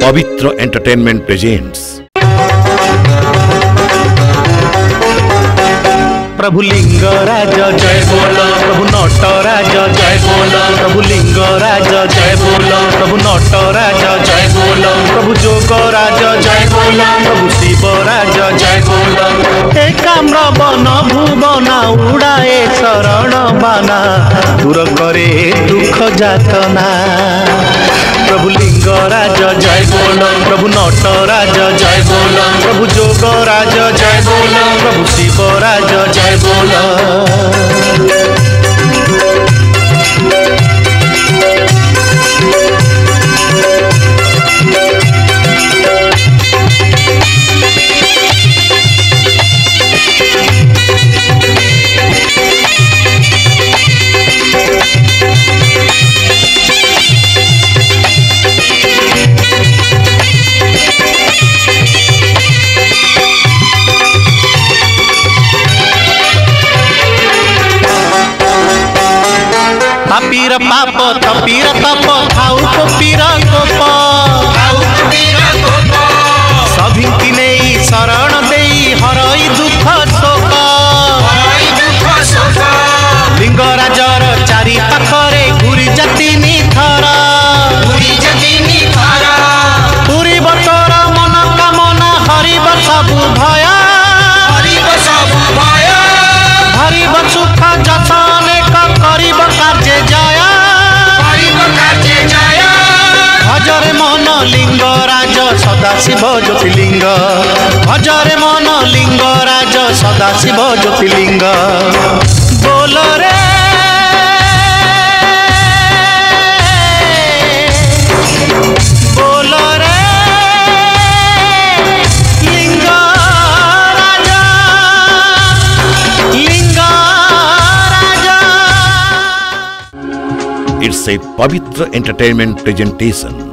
पवित्र entertainment presents. प्रभु लिंगराज जय बोलो, प्रभु नटराज जय बोलो, प्रभु लिंगराज जय बोलो, प्रभु नटराज जय बोलो, प्रभु जोगराज जय बोलो, प्रभु शिवराज जय बोलो। एकाम्र बन भुवन उड़ाए शरण बाना, दूर करे दुख जातना। प्रभु लिंगराज जय बोलो, प्रभु नटराज जय बोलो, प्रभु जोगराज जय बोलो, प्रभु शिवराज जय बोलो। पापीर पाप तपीर तप खाऊ पपीर गोप, सभी नहीं शरण दे हरई दुख शोक। लिंगराजर चारि पाखरे घूरी जातिनी थर, पूरी बतर मन कामना हरिब सबु भय, हरिब सुख जतने करिब कार्य जय। भजरे मन लिंगराज सदाशिव ज्योतिलिंग, भजरे मन लिंगराज सदाशिव ज्योतिलिंग। बोल रे बोल रे लिंगराज, लिंगराज। इट्स ए पवित्र एंटरटेनमेंट प्रेजेंटेशन।